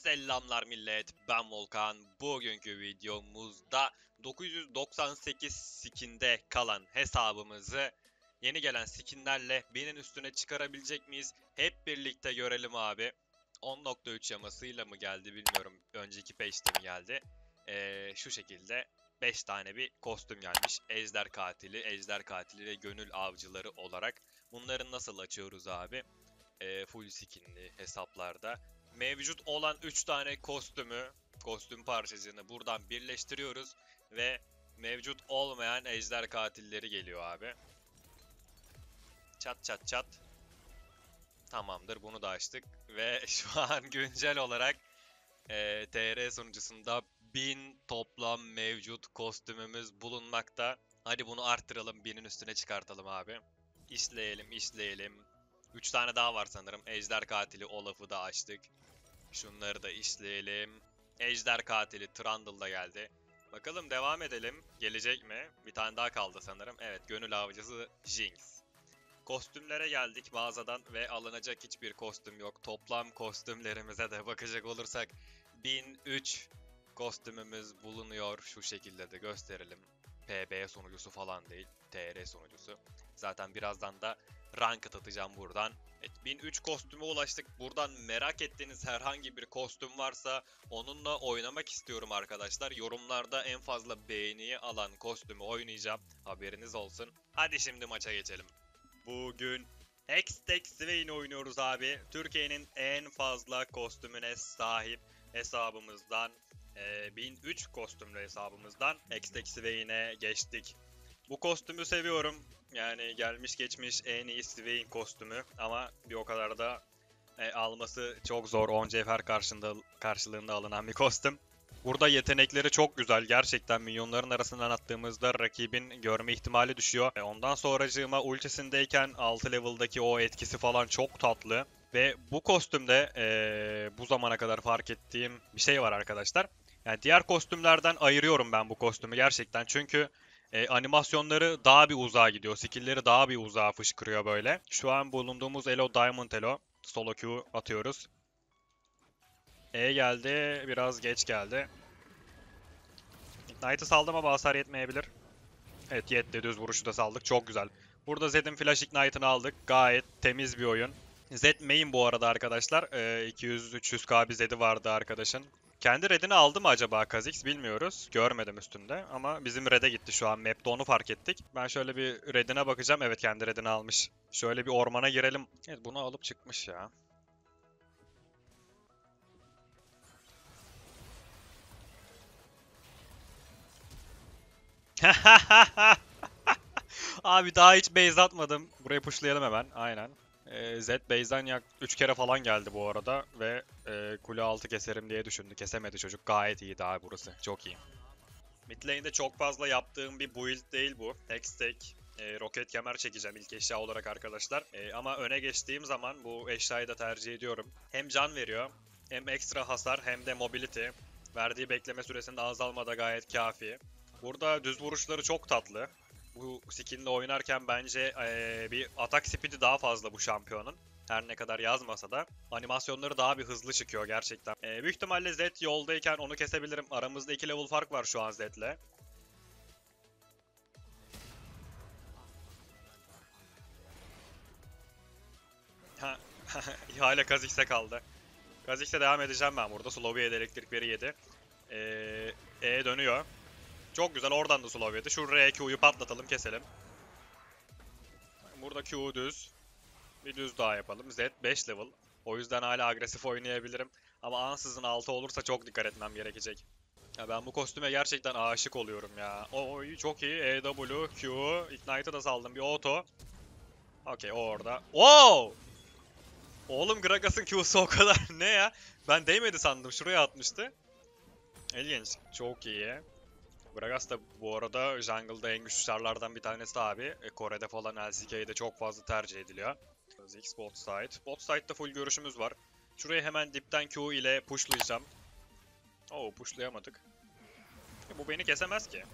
Selamlar millet, ben Volkan. Bugünkü videomuzda 998 skinde kalan hesabımızı yeni gelen skinlerle 1000'in üstüne çıkarabilecek miyiz? Hep birlikte görelim abi. 10.3 yamasıyla mı geldi bilmiyorum. Önceki patch'te mi geldi? Şu şekilde 5 tane bir kostüm gelmiş. Ejder katili ve gönül avcıları olarak. Bunları nasıl açıyoruz abi? Full skinli hesaplarda mevcut olan 3 tane kostüm parçacığını buradan birleştiriyoruz ve mevcut olmayan ejder katilleri geliyor abi. Çat çat çat. Tamamdır, bunu da açtık ve şu an güncel olarak TR sunucusunda 1000 toplam mevcut kostümümüz bulunmakta. Hadi bunu arttıralım, 1000'in üstüne çıkartalım abi. İşleyelim. 3 tane daha var sanırım. Ejder katili Olaf'ı da açtık. Şunları da işleyelim. Ejder katili Trundle da geldi. Bakalım devam edelim. Gelecek mi? Bir tane daha kaldı sanırım. Evet, gönül avcısı Jinx. Kostümlere geldik mağazadan ve alınacak hiçbir kostüm yok. Toplam kostümlerimize de bakacak olursak 1003 kostümümüz bulunuyor. Şu şekilde de gösterelim. PB sunucusu falan değil, TR sunucusu. Zaten birazdan da ranked atacağım buradan. Evet, 1003 kostüme ulaştık. Buradan merak ettiğiniz herhangi bir kostüm varsa onunla oynamak istiyorum arkadaşlar. Yorumlarda en fazla beğeniyi alan kostümü oynayacağım. Haberiniz olsun. Hadi şimdi maça geçelim. Bugün Hextech Swain oynuyoruz abi. Türkiye'nin en fazla kostümüne sahip hesabımızdan 1003 kostümlü hesabımızdan Hextech Swain'e geçtik. Bu kostümü seviyorum. Yani gelmiş geçmiş en iyi Swain kostümü ama bir o kadar da alması çok zor. 10 cevher karşılığında alınan bir kostüm. Burada yetenekleri çok güzel. Gerçekten minyonların arasından attığımızda rakibin görme ihtimali düşüyor. Ondan sonracığıma ultisindeyken 6 level'daki o etkisi falan çok tatlı. Ve bu kostümde bu zamana kadar fark ettiğim bir şey var arkadaşlar. Yani diğer kostümlerden ayırıyorum ben bu kostümü gerçekten. Çünkü animasyonları daha bir uzağa gidiyor. Skill'leri daha bir uzağa fışkırıyor böyle. Şu an bulunduğumuz Elo Diamond Elo. Solo Q atıyoruz. E geldi. Biraz geç geldi. Ignite'ı saldım ama hasar yetmeyebilir. Evet, yetti. Düz vuruşu da saldık. Çok güzel. Burada Zed'in Flash Ignite'ını aldık. Gayet temiz bir oyun. Zed main bu arada arkadaşlar. 200-300k bir Zed'i vardı arkadaşın. Kendi redini aldı mı acaba Kha'Zix bilmiyoruz. Görmedim üstünde ama bizim red'e gitti şu an. Map'te onu fark ettik. Ben şöyle bir redine bakacağım. Evet, kendi redini almış. Şöyle bir ormana girelim. Evet, bunu alıp çıkmış ya. Abi daha hiç base atmadım. Burayı pushlayalım hemen. Aynen. Zed base'den 3 kere falan geldi bu arada ve kule altı keserim diye düşündü. Kesemedi çocuk. Gayet iyi daha burası. Çok iyi. Mid lane'de çok fazla yaptığım bir build değil bu. Hextech, roket kemer çekeceğim ilk eşya olarak arkadaşlar. Ama öne geçtiğim zaman bu eşyayı da tercih ediyorum. Hem can veriyor, hem ekstra hasar, hem de mobility. Verdiği bekleme süresinde azalma da gayet kafi. Burada düz vuruşları çok tatlı. Bu skinle oynarken bence bir atak speed'i daha fazla bu şampiyonun. Her ne kadar yazmasa da animasyonları daha bir hızlı çıkıyor gerçekten. Büyük ihtimalle Zed yoldayken onu kesebilirim. Aramızda 2 level fark var şu an Zed'le. Ha, hala Kha'Zix'e kaldı. Kha'Zix'e devam edeceğim ben burada. Slovia'da elektrikleri yedi. Dönüyor. Çok güzel, oradan da slow yedi. Şuraya Q'yu patlatalım, keselim. Burada Q düz. Bir düz daha yapalım. Z 5 level. O yüzden hala agresif oynayabilirim. Ama ansızın 6 olursa çok dikkat etmem gerekecek. Ya ben bu kostüme gerçekten aşık oluyorum ya. Oy, çok iyi. EW, Q, Ignite'ı da saldım. Bir auto. Okey, o orada. Wow! Oğlum, Gragas'ın Q'su o kadar ne ya? Ben değmedi sandım. Şuraya atmıştı. İlginç. Çok iyi. Gragas da bu arada jungle'da en güçlü çarlardan bir tanesi abi. Kore'de falan LCK'de çok fazla tercih ediliyor. X bot side. Bot side'da full görüşümüz var. Şurayı hemen dipten Q ile pushlayacağım. Oo, pushlayamadık. Bu beni kesemez ki.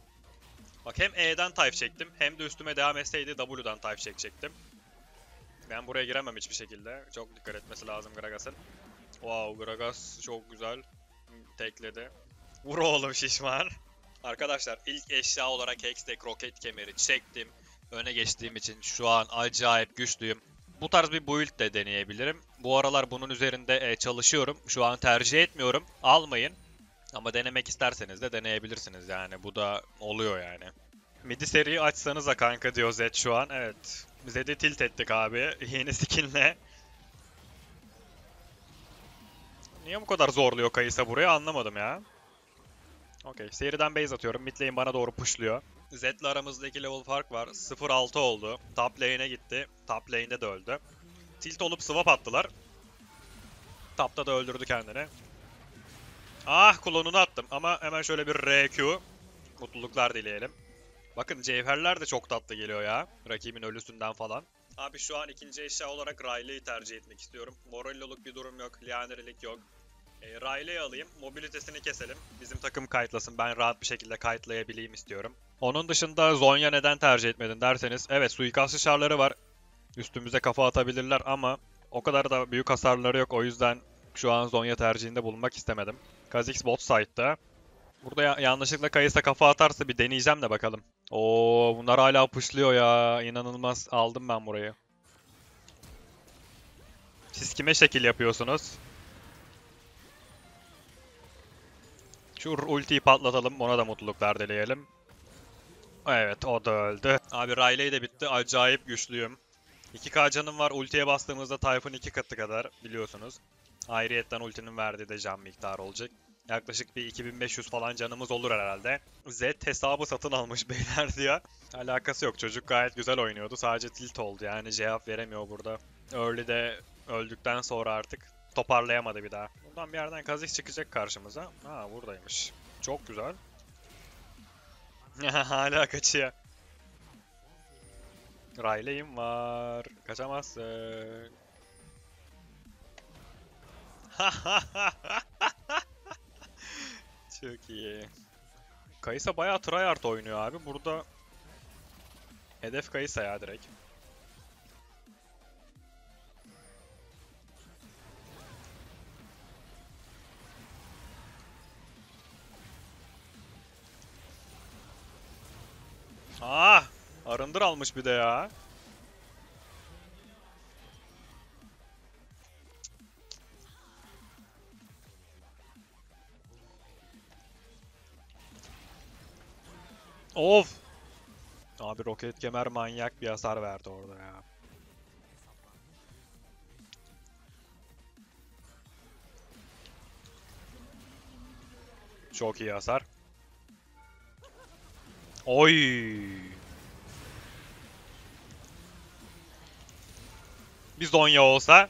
Bak, hem E'den type çektim hem de üstüme devam etseydi W'dan type çekecektim. Ben buraya giremem hiçbir şekilde. Çok dikkat etmesi lazım Gragas'ın. Wow, Gragas çok güzel. Tekledi. Vur oğlum şişman. Arkadaşlar ilk eşya olarak Hextech roket kemeri çektim. Öne geçtiğim için şu an acayip güçlüyüm. Bu tarz bir build de deneyebilirim. Bu aralar bunun üzerinde çalışıyorum. Şu an tercih etmiyorum. Almayın. Ama denemek isterseniz de deneyebilirsiniz yani. Bu da oluyor yani. Midi seriyi açsanıza kanka diyor Zed şu an. Evet. Zed'i tilt ettik abi. Yeni skinle. Niye bu kadar zorluyor Kayısa buraya anlamadım ya. Okey. Seriden base atıyorum. Mid lane bana doğru pushluyor. Zed'le aramızdaki level fark var. 0-6 oldu. Top lane'e gitti. Top lane'de de öldü. Tilt olup swap attılar. Top'ta da öldürdü kendini. Ah, klonunu attım ama hemen şöyle bir RQ. Mutluluklar dileyelim. Bakın cevherler de çok tatlı geliyor ya. Rakibin ölüsünden falan. Abi şu an ikinci eşya olarak Riley'i tercih etmek istiyorum. Morelloluk bir durum yok. Lianer'lik yok. Riley'i alayım. Mobilitesini keselim. Bizim takım kayıtlasın. Ben rahat bir şekilde kayıtlayabileyim istiyorum. Onun dışında Zhonya neden tercih etmedin derseniz. Evet, suikastçı şarları var. Üstümüze kafa atabilirler ama o kadar da büyük hasarları yok. O yüzden şu an Zhonya tercihinde bulunmak istemedim. Kha'Zix bot side'da. Burada yanlışlıkla Kayısa kafa atarsa bir deneyeceğim de bakalım. Oo, bunlar hala pushluyor ya. İnanılmaz. Aldım ben burayı. Siz kime şekil yapıyorsunuz? Şu ultiyi patlatalım. Ona da mutluluklar dileyelim. Evet, o da öldü. Abi Riley de bitti. Acayip güçlüyüm. 2k canım var. Ultiye bastığımızda Typhoon 2 katı kadar biliyorsunuz. Ayrıyetten ultinin verdiği de can miktarı olacak. Yaklaşık bir 2500 falan canımız olur herhalde. Z hesabı satın almış beyler diyor. Alakası yok. Çocuk gayet güzel oynuyordu. Sadece tilt oldu. Yani cevap veremiyor burada. Early'de öldükten sonra artık toparlayamadı bir daha. Buradan bir yerden Kha'Zix çıkacak karşımıza. Ha, buradaymış. Çok güzel. Hala kaçıyor. Riley'im var. Kaçamazsın. Çok iyi. Kayısa bayağı tryhard oynuyor abi. Burada hedef Kayısa ya direkt. Ah! Arındır almış bir de ya. Of! Abi roket kemer manyak bir hasar verdi orada ya. Çok iyi hasar. Oy! Bir Zhonya olsa.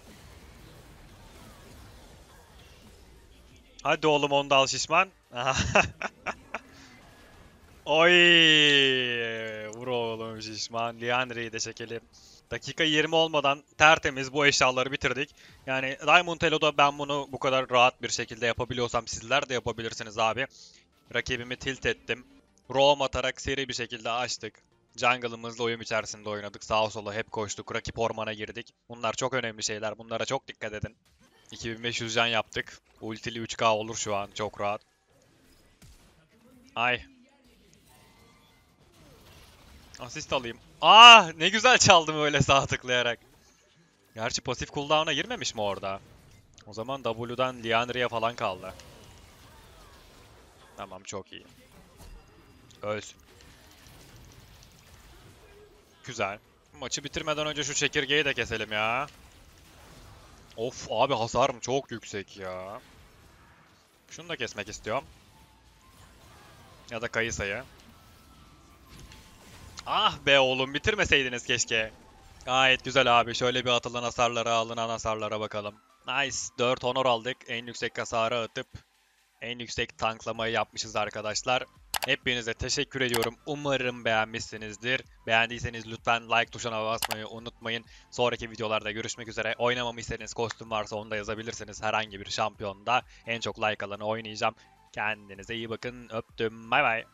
Hadi oğlum onu da al şişman. Oy! Vur oğlum şişman. Liandry'i de çekelim. Dakika 20 olmadan tertemiz bu eşyaları bitirdik. Yani Diamond Elo'da ben bunu bu kadar rahat bir şekilde yapabiliyorsam sizler de yapabilirsiniz abi. Rakibimi tilt ettim. Roam atarak seri bir şekilde açtık. Jungle'ımızla uyum içerisinde oynadık. Sağa sola hep koştuk. Rakip ormana girdik. Bunlar çok önemli şeyler. Bunlara çok dikkat edin. 2500 can yaptık. Ultili 3K olur şu an. Çok rahat. Ay. Asist alayım. Ah, ne güzel çaldım öyle sağ tıklayarak. Gerçi pasif cooldown'a girmemiş mi orada? O zaman W'dan Liandry'e falan kaldı. Tamam, çok iyi. Ölsün. Güzel. Maçı bitirmeden önce şu çekirgeyi de keselim ya. Of abi, hasarım çok yüksek ya. Şunu da kesmek istiyorum. Ya da Kayısa'yı. Ah be oğlum, bitirmeseydiniz keşke. Gayet güzel abi. Şöyle bir atılan hasarlara, alınan hasarlara bakalım. Nice. 4 honor aldık. En yüksek hasarı atıp en yüksek tanklamayı yapmışız arkadaşlar. Hepinize teşekkür ediyorum. Umarım beğenmişsinizdir. Beğendiyseniz lütfen like tuşuna basmayı unutmayın. Sonraki videolarda görüşmek üzere. Oynamamı istediğiniz kostüm varsa onu da yazabilirsiniz. Herhangi bir şampiyonda en çok like alanı oynayacağım. Kendinize iyi bakın. Öptüm. Bay bay.